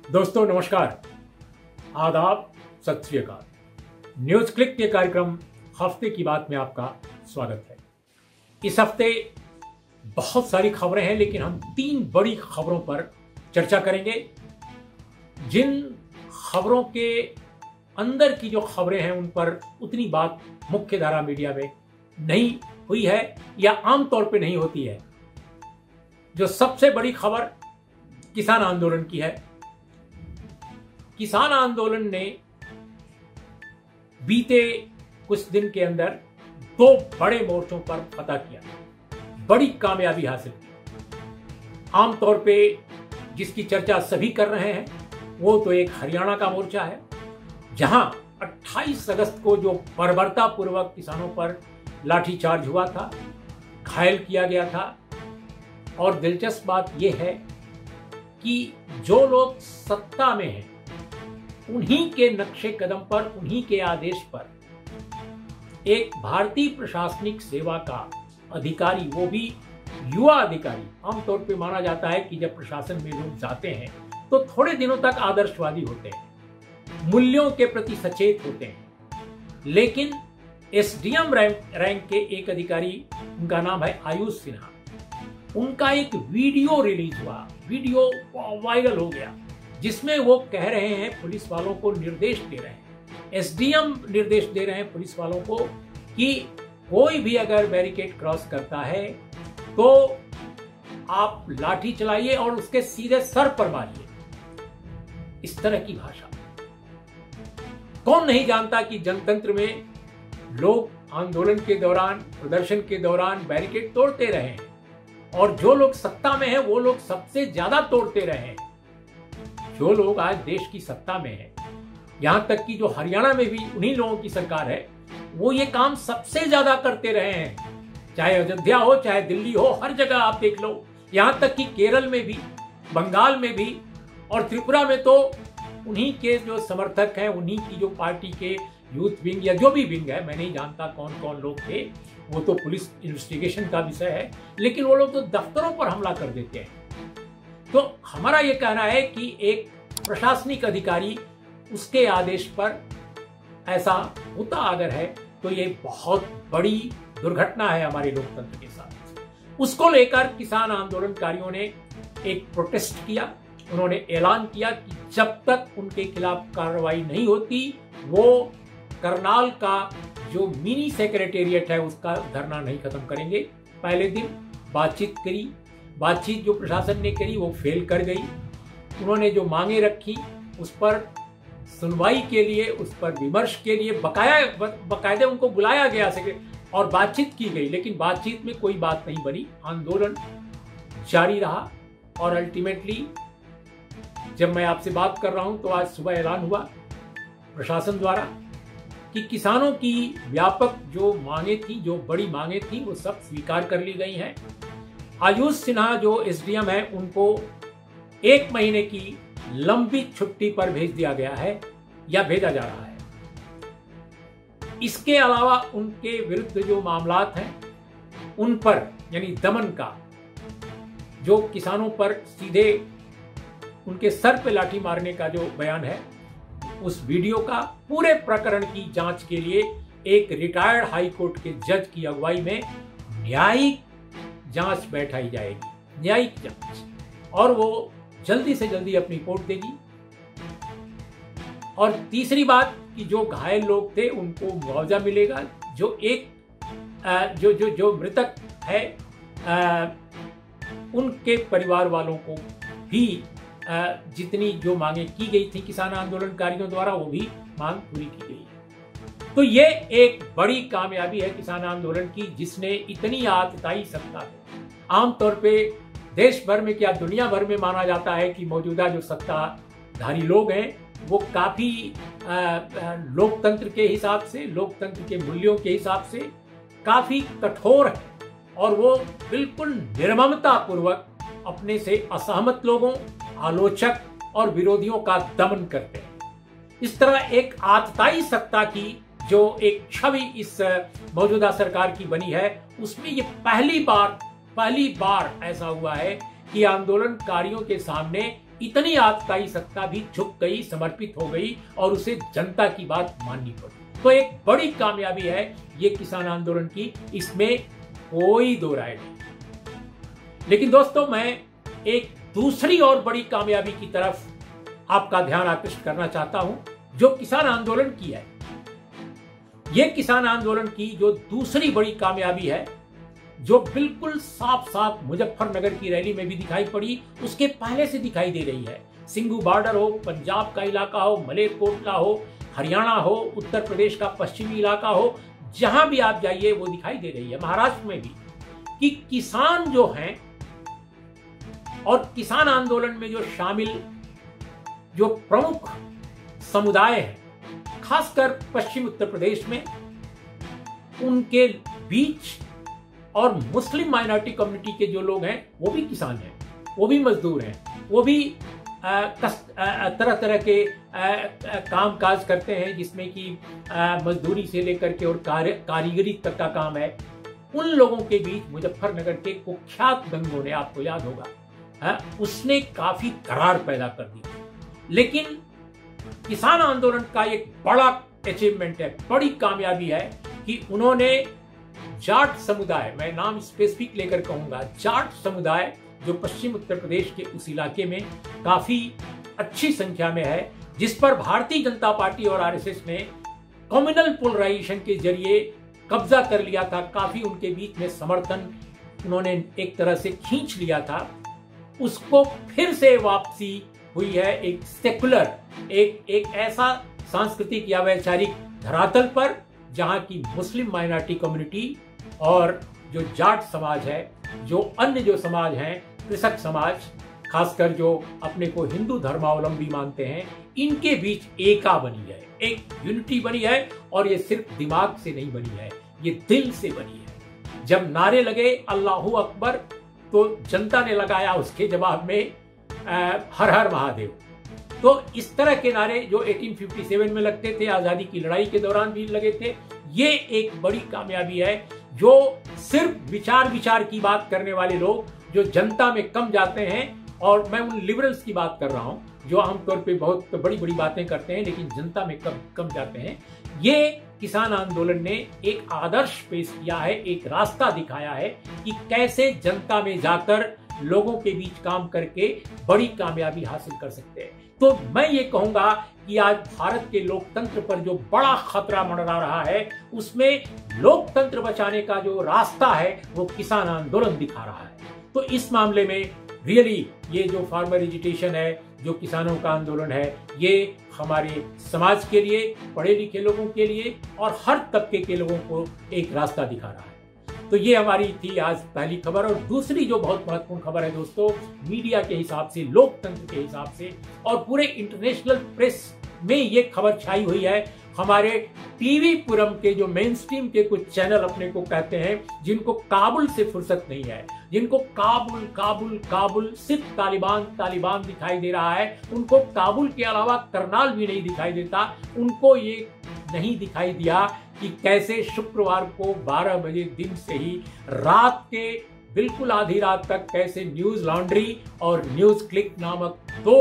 दोस्तों नमस्कार, आदाब, सत श्री अकाल। न्यूज क्लिक के कार्यक्रम हफ्ते की बात में आपका स्वागत है। इस हफ्ते बहुत सारी खबरें हैं, लेकिन हम 3 बड़ी खबरों पर चर्चा करेंगे। जिन खबरों के अंदर की जो खबरें हैं उन पर उतनी बात मुख्य धारा मीडिया में नहीं हुई है या आमतौर पे नहीं होती है। जो सबसे बड़ी खबर किसान आंदोलन की है। किसान आंदोलन ने बीते कुछ दिन के अंदर 2 बड़े मोर्चों पर फतह किया, बड़ी कामयाबी हासिल की। आमतौर पे जिसकी चर्चा सभी कर रहे हैं वो तो एक हरियाणा का मोर्चा है, जहां 28 अगस्त को जो बर्बरतापूर्वक किसानों पर लाठीचार्ज हुआ था, घायल किया गया था। और दिलचस्प बात यह है कि जो लोग सत्ता में हैं उन्हीं के नक्शे कदम पर, उन्हीं के आदेश पर एक भारतीय प्रशासनिक सेवा का अधिकारी, वो भी युवा अधिकारी, आमतौर पे माना जाता है कि जब प्रशासन में लोग जाते हैं तो थोड़े दिनों तक आदर्शवादी होते हैं, मूल्यों के प्रति सचेत होते हैं। लेकिन एसडीएम रैंक के एक अधिकारी, उनका नाम है आयुष सिन्हा, उनका एक वीडियो रिलीज हुआ, वीडियो वायरल हो गया, जिसमें वो कह रहे हैं, पुलिस वालों को निर्देश दे रहे हैं, एसडीएम निर्देश दे रहे हैं पुलिस वालों को कि कोई भी अगर बैरिकेड क्रॉस करता है तो आप लाठी चलाइए और उसके सीधे सर पर मारिए। इस तरह की भाषा। कौन नहीं जानता कि जनतंत्र में लोग आंदोलन के दौरान, प्रदर्शन के दौरान बैरिकेड तोड़ते रहे हैं, और जो लोग सत्ता में हैं वो लोग सबसे ज्यादा तोड़ते रहे हैं। जो लोग आज देश की सत्ता में हैं, यहां तक कि जो हरियाणा में भी उन्हीं लोगों की सरकार है, वो ये काम सबसे ज्यादा करते रहे हैं। चाहे अयोध्या हो, चाहे दिल्ली हो, हर जगह आप देख लो, यहां तक कि केरल में भी, बंगाल में भी और त्रिपुरा में तो उन्हीं के जो समर्थक हैं, उन्हीं की जो पार्टी के यूथ विंग या जो भी विंग है, मैं नहीं जानता कौन कौन लोग थे, वो तो पुलिस इन्वेस्टिगेशन का विषय है, लेकिन वो लोग तो दफ्तरों पर हमला कर देते हैं। तो हमारा ये कहना है कि एक प्रशासनिक अधिकारी, उसके आदेश पर ऐसा होता अगर है तो ये बहुत बड़ी दुर्घटना है हमारे लोकतंत्र के साथ। उसको लेकर किसान आंदोलनकारियों ने एक प्रोटेस्ट किया। उन्होंने ऐलान किया कि जब तक उनके खिलाफ कार्रवाई नहीं होती, वो करनाल का जो मिनी सेक्रेटेरिएट है उसका धरना नहीं खत्म करेंगे। पहले दिन बातचीत करी, बातचीत जो प्रशासन ने करी वो फेल कर गई। उन्होंने जो मांगे रखी उस पर सुनवाई के लिए, उस पर विमर्श के लिए बकायदे उनको बुलाया गया और बातचीत की गई, लेकिन बातचीत में कोई बात नहीं बनी। आंदोलन जारी रहा और अल्टीमेटली जब मैं आपसे बात कर रहा हूं तो आज सुबह ऐलान हुआ प्रशासन द्वारा कि किसानों की व्यापक जो मांगे थी, जो बड़ी मांगे थी, वो सब स्वीकार कर ली गई हैं। आयुष सिन्हा जो एसडीएम है, उनको 1 महीने की लंबी छुट्टी पर भेज दिया गया है या भेजा जा रहा है। इसके अलावा उनके विरुद्ध जो मामलात हैं उन पर, यानी दमन का, जो किसानों पर सीधे उनके सर पे लाठी मारने का जो बयान है, उस वीडियो का पूरे प्रकरण की जांच के लिए एक रिटायर्ड हाई कोर्ट के जज की अगुवाई में न्यायिक जांच बैठाई जाएगी, न्यायिक जांच, और वो जल्दी से जल्दी अपनी रिपोर्ट देगी। और तीसरी बात कि जो घायल लोग थे उनको मुआवजा मिलेगा। जो जो मृतक है, उनके परिवार वालों को भी जितनी जो मांगे की गई थी किसान आंदोलनकारियों द्वारा, वो भी मांग पूरी की गई है। तो ये एक बड़ी कामयाबी है किसान आंदोलन की, जिसने इतनी आतताई सत्ता है। आमतौर पे देश भर में, क्या दुनिया भर में माना जाता है कि मौजूदा जो सत्ताधारी लोग हैं वो काफी लोकतंत्र के हिसाब से, लोकतंत्र के मूल्यों के हिसाब से काफी कठोर है, और वो बिल्कुल निर्ममता पूर्वक अपने से असहमत लोगों, आलोचक और विरोधियों का दमन करते हैं। इस तरह एक आतताई सत्ता की जो एक छवि इस मौजूदा सरकार की बनी है, उसमें ये पहली बार ऐसा हुआ है कि आंदोलनकारियों के सामने इतनी आपकाई सत्ता भी झुक गई, समर्पित हो गई और उसे जनता की बात माननी पड़ी। तो एक बड़ी कामयाबी है ये किसान आंदोलन की, इसमें कोई दो राय नहीं। लेकिन दोस्तों, मैं एक दूसरी और बड़ी कामयाबी की तरफ आपका ध्यान आकृष्ट करना चाहता हूं, जो किसान आंदोलन की है। यह किसान आंदोलन की जो दूसरी बड़ी कामयाबी है, जो बिल्कुल साफ साफ मुजफ्फरनगर की रैली में भी दिखाई पड़ी, उसके पहले से दिखाई दे रही है। सिंघू बॉर्डर हो, पंजाब का इलाका हो, मलेरकोटला हो, हरियाणा हो, उत्तर प्रदेश का पश्चिमी इलाका हो, जहां भी आप जाइए वो दिखाई दे रही है। महाराष्ट्र में भी कि किसान जो हैं और किसान आंदोलन में जो शामिल जो प्रमुख समुदाय हैं, खासकर पश्चिम उत्तर प्रदेश में, उनके बीच और मुस्लिम माइनॉरिटी कम्युनिटी के जो लोग हैं वो भी किसान हैं, वो भी मजदूर हैं, वो भी तरह तरह के काम काज करते हैं, जिसमें कि मजदूरी से लेकर के और कारीगरी तक का काम है। उन लोगों के बीच मुजफ्फरनगर के कुख्यात दंगों ने, आपको याद होगा, उसने काफी दरार पैदा कर दी। लेकिन किसान आंदोलन का एक बड़ा अचीवमेंट है, बड़ी कामयाबी है कि उन्होंने जाट समुदाय, मैं नाम स्पेसिफिक लेकर कहूंगा, जाट समुदाय जो पश्चिम उत्तर प्रदेश के उस इलाके में काफी अच्छी संख्या में है, जिस पर भारतीय जनता पार्टी और आरएसएस ने कम्युनल पोलराइजेशन के जरिए कब्जा कर लिया था, काफी उनके बीच में समर्थन उन्होंने एक तरह से खींच लिया था, उसको फिर से वापसी हुई है एक सेकुलर, एक ऐसा सांस्कृतिक या वैचारिक धरातल पर जहां की मुस्लिम माइनॉरिटी कम्युनिटी और जो जाट समाज है, जो अन्य जो समाज हैं, कृषक समाज, खासकर जो अपने को हिंदू धर्मावलंबी मानते हैं, इनके बीच एका बनी है, एक यूनिटी बनी है। और ये सिर्फ दिमाग से नहीं बनी है, ये दिल से बनी है। जब नारे लगे अल्लाहू अकबर, तो जनता ने लगाया उसके जवाब में हर हर महादेव। तो इस तरह के नारे जो 1857 में लगते थे, आजादी की लड़ाई के दौरान भी लगे थे, ये एक बड़ी कामयाबी है। जो सिर्फ विचार की बात करने वाले लोग जो जनता में कम जाते हैं, और मैं उन लिबरल्स की बात कर रहा हूं जो आमतौर पे बहुत बड़ी बड़ी बातें करते हैं लेकिन जनता में कम जाते हैं, ये किसान आंदोलन ने एक आदर्श पेश किया है, एक रास्ता दिखाया है कि कैसे जनता में जाकर लोगों के बीच काम करके बड़ी कामयाबी हासिल कर सकते हैं। तो मैं ये कहूंगा कि आज भारत के लोकतंत्र पर जो बड़ा खतरा मंडरा रहा है, उसमें लोकतंत्र बचाने का जो रास्ता है वो किसान आंदोलन दिखा रहा है। तो इस मामले में रियली ये जो फार्मर एजिटेशन है, जो किसानों का आंदोलन है, ये हमारे समाज के लिए, पढ़े लिखे लोगों के लिए और हर तबके के लोगों को एक रास्ता दिखा रहा है। तो ये हमारी थी आज पहली खबर। और दूसरी जो बहुत महत्वपूर्ण खबर है दोस्तों, मीडिया के हिसाब से, लोकतंत्र के हिसाब से और पूरे इंटरनेशनल प्रेस में ये खबर छाई हुई है। हमारे टीवी पुरम के जो मेन स्ट्रीम के कुछ चैनल अपने को कहते हैं, जिनको काबुल से फुर्सत नहीं है, जिनको काबुल काबुल काबुल सिर्फ तालिबान दिखाई दे रहा है, उनको काबुल के अलावा करनाल भी नहीं दिखाई देता, उनको ये नहीं दिखाई दिया कि कैसे शुक्रवार को 12 बजे दिन से ही रात के बिल्कुल आधी रात तक कैसे न्यूज लॉन्ड्री और न्यूज क्लिक नामक दो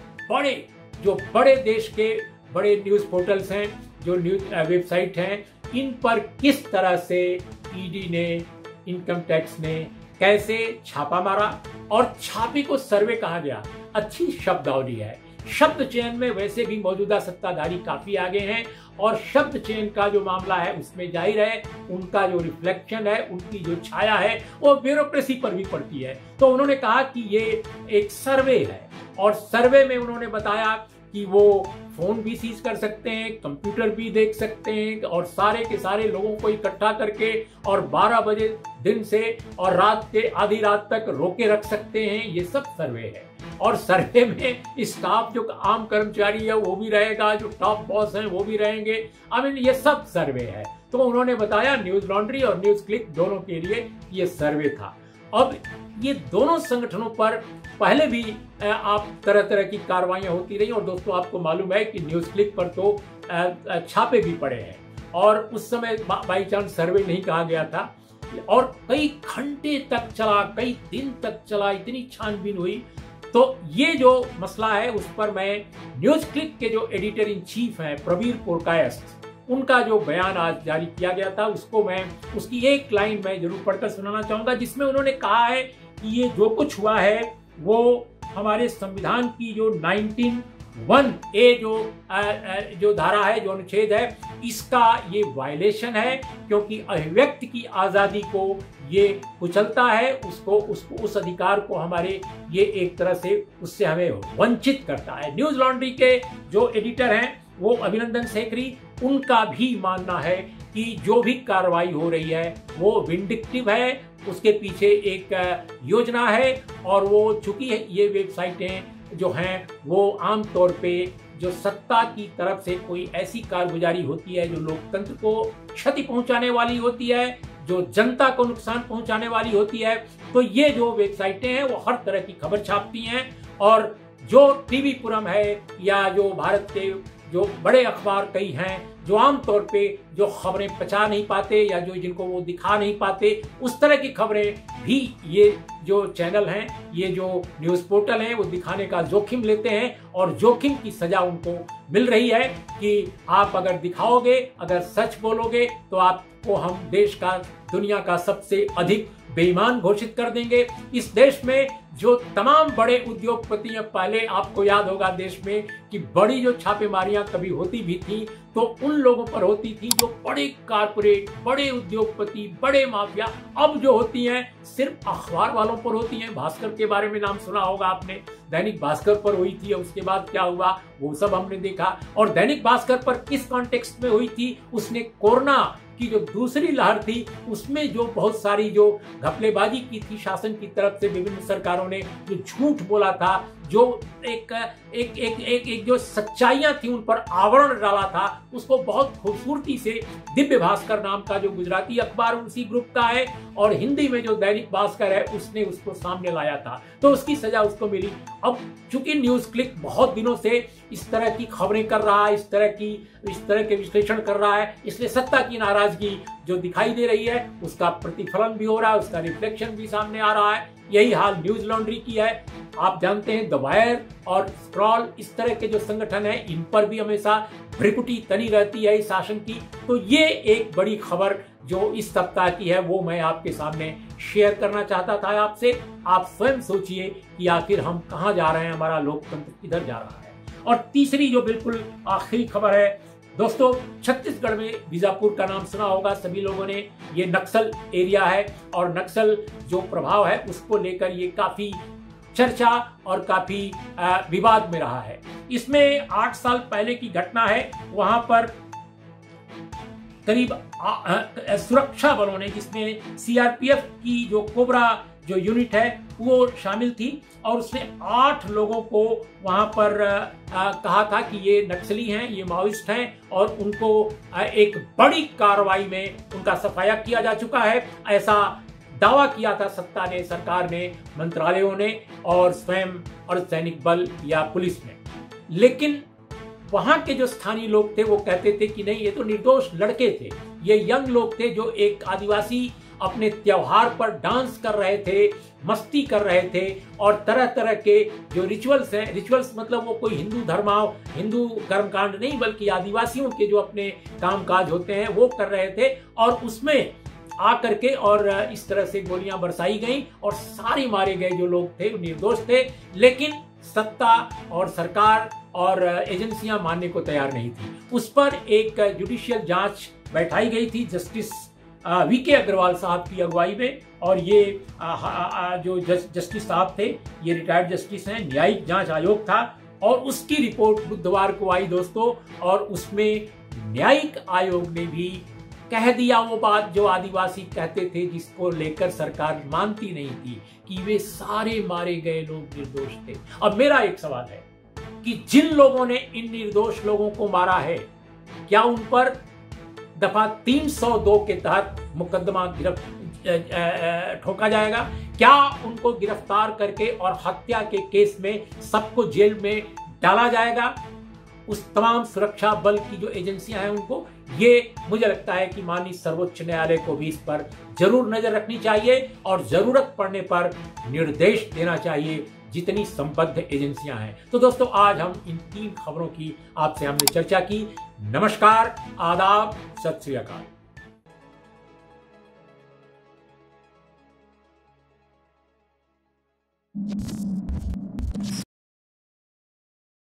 बड़े देश के बड़े न्यूज पोर्टल्स हैं, जो न्यूज वेबसाइट हैं, इन पर किस तरह से ईडी ने, इनकम टैक्स ने कैसे छापा मारा। और छापे को सर्वे कहा गया, अच्छी शब्दावली है। शब्द चयन में वैसे भी मौजूदा सत्ताधारी काफी आगे हैं और शब्द चयन का जो मामला है उसमें जाहिर है उनका जो रिफ्लेक्शन है, उनकी जो छाया है वो ब्यूरोक्रेसी पर भी पड़ती है। तो उन्होंने कहा कि ये एक सर्वे है और सर्वे में उन्होंने बताया कि वो फोन भी सीज कर सकते हैं, कंप्यूटर भी देख सकते हैं और सारे के सारे लोगों को इकट्ठा करके और 12 बजे दिन से और रात के आधी रात तक रोके रख सकते हैं। ये सब सर्वे है और सर्वे में स्टाफ जो आम कर्मचारी है वो भी रहेगा, जो टॉप बॉस हैं वो भी रहेंगे। ये सब सर्वे है। तो उन्होंने बताया न्यूज लॉन्ड्री और न्यूज क्लिक दोनों के लिए ये सर्वे था। अब ये दोनों संगठनों पर पहले भी आप तरह की कार्रवाइयां होती रही और दोस्तों आपको मालूम है कि न्यूज क्लिक पर तो छापे भी पड़े हैं और उस समय बाई चांस सर्वे नहीं कहा गया था और कई घंटे तक चला, कई दिन तक चला, इतनी छानबीन हुई तो ये जो मसला है उस पर मैं न्यूज क्लिक के जो एडिटर इन चीफ हैं प्रवीर पुरकायस्थ, उनका जो बयान आज जारी किया गया था उसको मैं उसकी एक लाइन मैं जरूर पढ़कर सुनाना चाहूंगा, जिसमें उन्होंने कहा है कि ये जो कुछ हुआ है वो हमारे संविधान की जो 19(1)(a) जो धारा है, जो अनुच्छेद है, इसका ये वायलेशन है, क्योंकि अभिव्यक्ति की आजादी को ये कुचलता है, उसको उस अधिकार को हमारे ये एक तरह से उससे हमें वंचित करता है। न्यूज लॉन्ड्री के जो एडिटर हैं वो अभिनंदन सेकरी, उनका भी मानना है कि जो भी कार्रवाई हो रही है वो विंडिक्टिव है, उसके पीछे एक योजना है, और वो चूंकि ये वेबसाइटें जो हैं वो आमतौर पे जो सत्ता की तरफ से कोई ऐसी कारगुजारी होती है जो लोकतंत्र को क्षति पहुंचाने वाली होती है, जो जनता को नुकसान पहुंचाने वाली होती है, तो ये जो वेबसाइटें हैं वो हर तरह की खबर छापती हैं। और जो टीवी पुरम है या जो भारत के जो बड़े अखबार कई हैं जो आमतौर पे जो खबरें पचा नहीं पाते या जो जिनको वो दिखा नहीं पाते, उस तरह की खबरें भी ये जो चैनल हैं, ये जो न्यूज पोर्टल हैं, वो दिखाने का जोखिम लेते हैं, और जोखिम की सजा उनको मिल रही है कि आप अगर दिखाओगे, अगर सच बोलोगे, तो आपको हम देश का, दुनिया का सबसे अधिक बेईमान घोषित कर देंगे। इस देश में जो तमाम बड़े उद्योगपति हैं, पहले आपको याद होगा देश में कि बड़ी जो छापेमारियां कभी होती भी थी तो उन लोगों पर होती थी जो बड़े कारपोरेट, बड़े उद्योगपति, बड़े माफिया। अब जो होती हैं सिर्फ अखबार वालों पर होती हैं। भास्कर के बारे में नाम सुना होगा आपने, दैनिक भास्कर पर हुई थी, उसके बाद क्या हुआ वो सब हमने देखा। और दैनिक भास्कर पर किस कॉन्टेक्स्ट में हुई थी, उसने कोरोना की जो दूसरी लहर थी उसमें जो बहुत सारी जो घपलेबाजी की थी शासन की तरफ से, विभिन्न सरकारों ने जो झूठ बोला था, जो एक जो सच्चाइयां थी उन पर आवरण डाला था, उसको बहुत खूबसूरती से दिव्य भास्कर नाम का जो गुजराती अखबार उसी ग्रुप का है और हिंदी में जो दैनिक भास्कर है उसने उसको सामने लाया था, तो उसकी सजा उसको मिली। अब चूंकि न्यूज क्लिक बहुत दिनों से इस तरह की खबरें कर रहा है, इस तरह के विश्लेषण कर रहा है, इसलिए सत्ता की नाराजगी जो दिखाई दे रही है उसका प्रतिफलन भी हो रहा है, उसका रिफ्लेक्शन भी सामने आ रहा है। यही हाल न्यूज लॉन्ड्री की है। आप जानते हैं द वायर और स्क्रॉल, इस तरह के जो संगठन है, इन पर भी हमेशा भ्रिकुटी तनी रहती है इस शासन की। तो ये एक बड़ी खबर जो इस सप्ताह की है वो मैं आपके सामने शेयर करना चाहता था आपसे। आप स्वयं सोचिए कि आखिर हम कहाँ जा रहे हैं, हमारा लोकतंत्र किधर जा रहा है। और तीसरी जो बिल्कुल आखिरी खबर है दोस्तों, छत्तीसगढ़ में बीजापुर का नाम सुना होगा सभी लोगों ने। ये नक्सल एरिया है और नक्सल जो प्रभाव है उसको लेकर ये काफी चर्चा और काफी विवाद में रहा है। इसमें 8 साल पहले की घटना है। वहां पर करीब सुरक्षा बलों ने, जिसमें सीआरपीएफ की जो कोबरा जो यूनिट है वो शामिल थी, और उसने 8 लोगों को वहां पर कहा था कि ये नक्सली हैं, ये माओइस्ट हैं, और उनको एक बड़ी कार्रवाई में उनका सफाया किया जा चुका है। ऐसा दावा किया था सत्ता ने, सरकार ने, मंत्रालयों ने और स्वयं अर्धसैनिक बल या पुलिस ने। लेकिन वहां के जो स्थानीय लोग थे वो कहते थे कि नहीं, ये तो निर्दोष लड़के थे, ये यंग लोग थे जो एक आदिवासी अपने त्योहार पर डांस कर रहे थे, मस्ती कर रहे थे, और तरह तरह के जो रिचुअल्स हैं, रिचुअल्स मतलब वो कोई हिंदू कर्मकांड नहीं, बल्कि आदिवासियों के जो अपने कामकाज होते हैं वो कर रहे थे, और उसमें आकर के और इस तरह से गोलियां बरसाई गई और सारे मारे गए जो लोग थे वो निर्दोष थे। लेकिन सत्ता और सरकार और एजेंसियां मानने को तैयार नहीं थी। उस पर एक जुडिशियल जांच बैठाई गई थी जस्टिस वीके अग्रवाल साहब की अगुवाई में, और ये जो जस्टिस साहब थे ये रिटायर्ड जस्टिस हैं, न्यायिक जांच आयोग था, और उसकी रिपोर्ट बुधवार को आई दोस्तों। और उसमें न्यायिक आयोग ने भी कह दिया वो बात जो आदिवासी कहते थे, जिसको लेकर सरकार मानती नहीं थी, कि वे सारे मारे गए लोग निर्दोष थे। अब मेरा एक सवाल है कि जिन लोगों ने इन निर्दोष लोगों को मारा है, क्या उन पर दफा 302 के तहत मुकदमा ठोका जाएगा? क्या उनको गिरफ्तार करके और हत्या के केस में सबको जेल में डाला जाएगा? उस तमाम सुरक्षा बल की जो एजेंसियां हैं उनको, ये मुझे लगता है कि माननीय सर्वोच्च न्यायालय को भी इस पर जरूर नजर रखनी चाहिए और जरूरत पड़ने पर निर्देश देना चाहिए जितनी संबद्ध एजेंसियां हैं। तो दोस्तों, आज हम इन 3 खबरों की आपसे हमने चर्चा की। नमस्कार, आदाब, सत श्री अकाल।